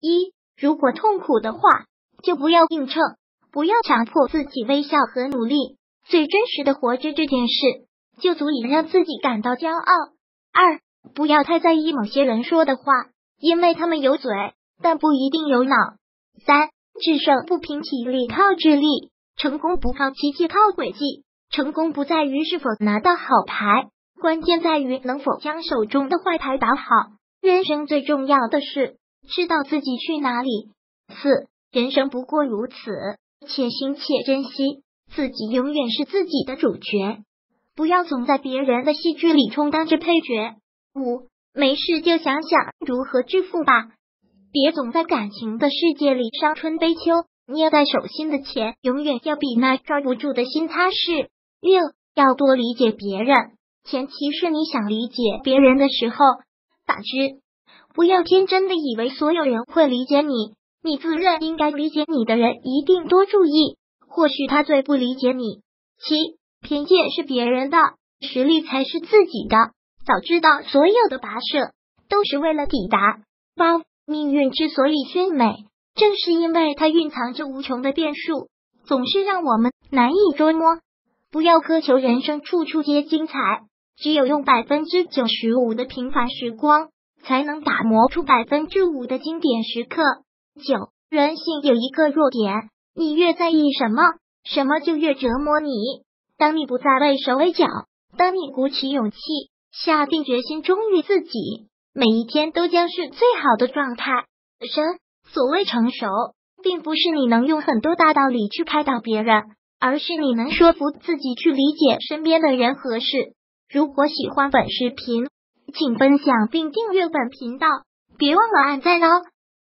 一，如果痛苦的话，就不要硬撑，不要强迫自己微笑和努力，最真实的活着这件事，就足以让自己感到骄傲。二，不要太在意某些人说的话，因为他们有嘴，但不一定有脑。三，制胜不凭体力，靠智力；成功不靠奇迹，靠诡计。成功不在于是否拿到好牌，关键在于能否将手中的坏牌打好。人生最重要的是知道自己去哪里。四，人生不过如此，且行且珍惜，自己永远是自己的主角，不要总在别人的戏剧里充当着配角。五，没事就想想如何致富吧，别总在感情的世界里伤春悲秋，捏在手心的钱永远要比那抓不住的心踏实。六，要多理解别人，前提是你想理解别人的时候打之，不要天真的以为所有人会理解你，你自认应该理解你的人一定多注意，或许他最不理解你。七，偏见是别人的，实力才是自己的，早知道所有的跋涉都是为了抵达。八，命运之所以鲜美，正是因为它蕴藏着无穷的变数，总是让我们难以捉摸。不要苛求人生处处皆精彩，只有用95%的平凡时光，才能打磨出5%的经典时刻。九，人性有一个弱点，你越在意什么，什么就越折磨你。当你不再畏手畏脚，当你鼓起勇气，下定决心忠于自己，每一天都将是最好的状态。所谓成熟，并不是你能用很多大道理去开导别人，而是你能说服自己去理解身边的人和事。如果喜欢本视频，请分享并订阅本频道，别忘了按赞哦。